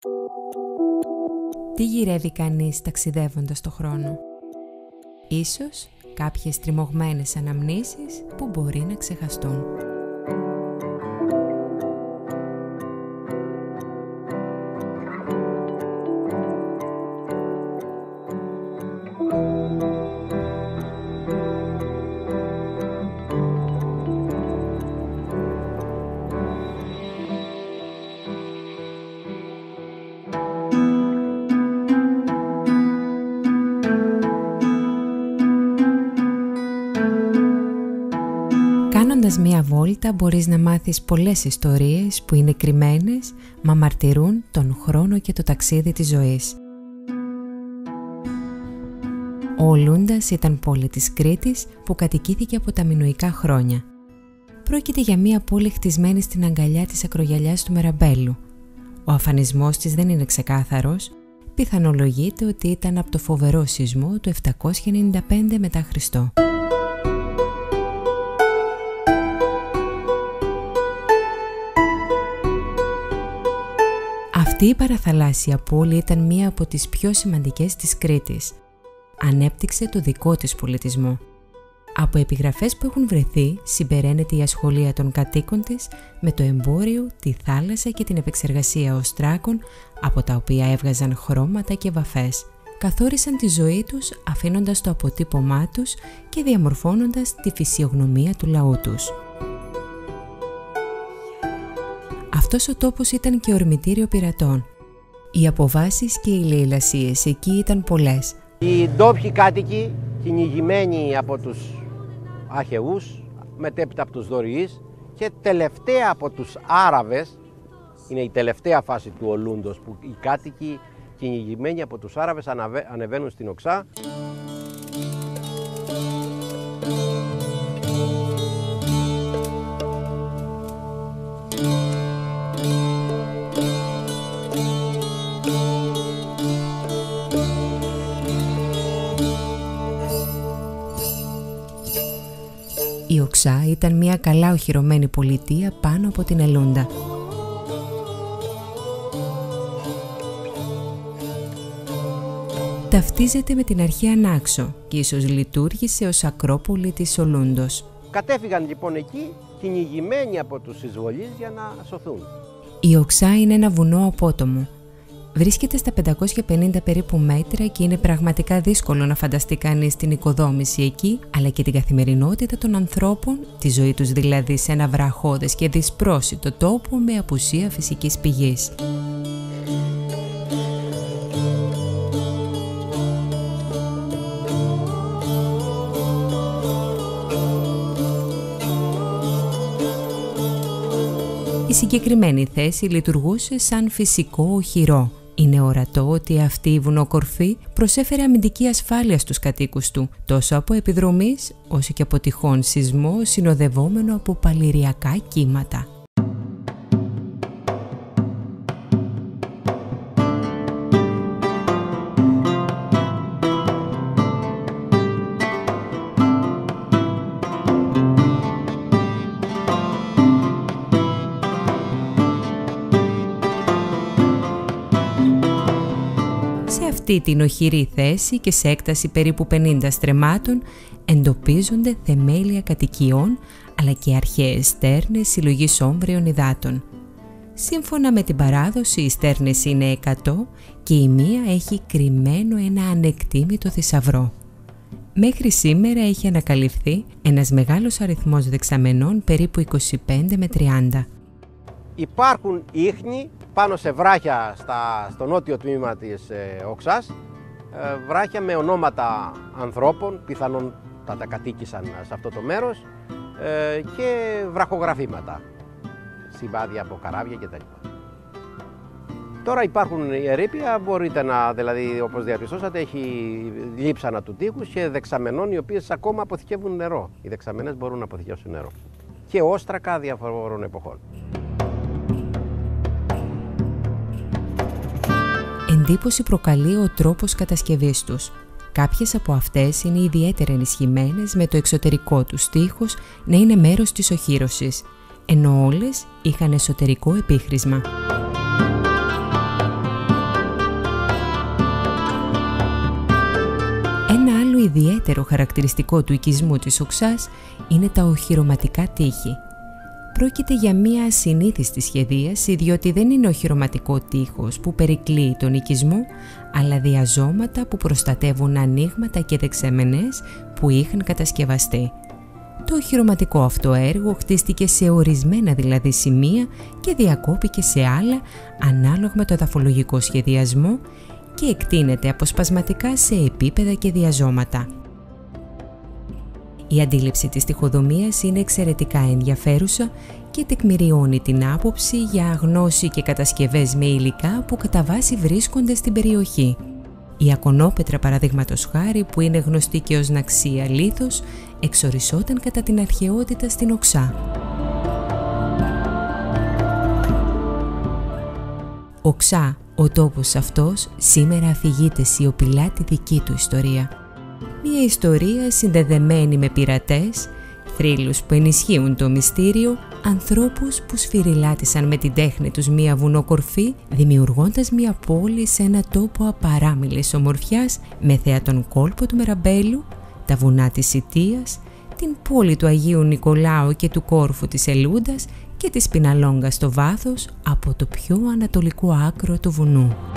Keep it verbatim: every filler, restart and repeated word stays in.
Τι γυρεύει κανείς ταξιδεύοντας το χρόνο? Ίσως κάποιες τριμωγμένες αναμνήσεις που μπορεί να ξεχαστούν. Κάνοντας μία βόλτα μπορείς να μάθεις πολλές ιστορίες που είναι κρυμμένες, μα μαρτυρούν τον χρόνο και το ταξίδι της ζωής. Ο Ολούντας ήταν πόλη της Κρήτης που κατοικήθηκε από τα μινωικά χρόνια. Πρόκειται για μία πόλη χτισμένη στην αγκαλιά της ακρογιαλιάς του Μεραμπέλου. Ο αφανισμός της δεν είναι ξεκάθαρος, πιθανολογείται ότι ήταν από το φοβερό σεισμό του επτακόσια ενενήντα πέντε μετά Χριστό. Αυτή η παραθαλάσσια πόλη ήταν μία από τις πιο σημαντικές της Κρήτης. Ανέπτυξε το δικό της πολιτισμό. Από επιγραφές που έχουν βρεθεί συμπεραίνεται η ασχολία των κατοίκων της με το εμπόριο, τη θάλασσα και την επεξεργασία οστράκων, από τα οποία έβγαζαν χρώματα και βαφές. Καθόρισαν τη ζωή τους αφήνοντας το αποτύπωμά τους και διαμορφώνοντας τη φυσιογνωμία του λαού τους. Αυτός ο τόπος ήταν και ορμητήριο πειρατών. Οι αποβάσεις και οι λαιλασίες εκεί ήταν πολλές. Οι ντόπιοι κάτοικοι, κυνηγημένοι από τους Αχαιούς, μετέπειτα από τους Δωριείς και τελευταία από τους Άραβες, είναι η τελευταία φάση του Ολούντος που οι κάτοικοι κυνηγημένοι από τους Άραβες ανεβαίνουν στην Οξά. Η Οξά ήταν μια καλά οχυρωμένη πολιτεία πάνω από την Ελούντα. Ταυτίζεται με την αρχαία Νάξο και ίσως λειτουργήσε ως ακρόπολη της Ολούντος. Κατέφυγαν λοιπόν εκεί κυνηγημένοι από τους εισβολείς για να σωθούν. Η Οξά είναι ένα βουνό απότομο. Βρίσκεται στα πεντακόσια πενήντα περίπου μέτρα και είναι πραγματικά δύσκολο να φανταστεί κανείς την οικοδόμηση εκεί, αλλά και την καθημερινότητα των ανθρώπων, τη ζωή τους δηλαδή σε ένα βραχώδες και δυσπρόσιτο τόπο με απουσία φυσικής πηγής. Η συγκεκριμένη θέση λειτουργούσε σαν φυσικό οχυρό. Είναι ορατό ότι αυτή η βουνοκορφή προσέφερε αμυντική ασφάλεια στους κατοίκους του, τόσο από επιδρομής όσο και από τυχόν σεισμό συνοδευόμενο από παλιριακά κύματα. Σε αυτή την οχυρή θέση και σε έκταση περίπου πενήντα στρεμμάτων εντοπίζονται θεμέλια κατοικιών αλλά και αρχαίες στέρνες συλλογής όμβριων υδάτων. Σύμφωνα με την παράδοση οι στέρνες είναι εκατό και η μία έχει κρυμμένο ένα ανεκτήμητο θησαυρό. Μέχρι σήμερα έχει ανακαλυφθεί ένας μεγάλος αριθμός δεξαμενών περίπου είκοσι πέντε με τριάντα. Υπάρχουν ίχνη πάνω σε βράχια στα, στο νότιο τμήμα της ε, Οξάς, ε, βράχια με ονόματα ανθρώπων, πιθανόν θα τα κατοίκησαν σε αυτό το μέρος, ε, και βραχογραφήματα, σημάδια από καράβια κτλ. Τώρα υπάρχουν ερείπια, μπορείτε να, δηλαδή όπως διαπιστώσατε, έχει λείψανα του τείχους και δεξαμενών οι οποίες ακόμα αποθηκεύουν νερό. Οι δεξαμενές μπορούν να αποθηκεύσουν νερό. Και όστρακα διαφορών εποχών. Εντύπωση προκαλεί ο τρόπος κατασκευής τους. Κάποιες από αυτές είναι ιδιαίτερα ενισχυμένες με το εξωτερικό τους τείχος να είναι μέρος της οχύρωσης, ενώ όλες είχαν εσωτερικό επίχρησμα. ιδιαίτερο χαρακτηριστικό του οικισμού της Οξάς είναι τα οχυρωματικά τείχη. Πρόκειται για μία ασυνήθιστη σχεδίαση, διότι δεν είναι οχυρωματικό τείχος που περικλείει τον οικισμό, αλλά διαζώματα που προστατεύουν ανοίγματα και δεξαμενές που είχαν κατασκευαστεί. Το οχυρωματικό αυτό έργο χτίστηκε σε ορισμένα δηλαδή σημεία και διακόπηκε σε άλλα ανάλογα με το εδαφολογικό σχεδιασμό και εκτείνεται αποσπασματικά σε επίπεδα και διαζώματα. Η αντίληψη της τοιχοδομίας είναι εξαιρετικά ενδιαφέρουσα και τεκμηριώνει την άποψη για γνώση και κατασκευές με υλικά που κατά βάση βρίσκονται στην περιοχή. Η ακονόπετρα, παραδείγματος χάρη, που είναι γνωστή και ως ναξία λίθος, εξορισόταν κατά την αρχαιότητα στην Οξά. Οξά, ο τόπος αυτός, σήμερα αφηγείται σιωπηλά τη δική του ιστορία. Μια ιστορία συνδεδεμένη με πειρατές, θρύλους που ενισχύουν το μυστήριο, ανθρώπους που σφυριλάτησαν με την τέχνη τους μια βουνοκορφή, δημιουργώντας μια πόλη σε ένα τόπο απαράμιλης ομορφιάς, με θέα τον κόλπο του Μεραμπέλου, τα βουνά της Ιτίας, την πόλη του Αγίου Νικολάου και του κόρφου της Ελούντας και της Πιναλόγκα στο βάθος από το πιο ανατολικό άκρο του βουνού.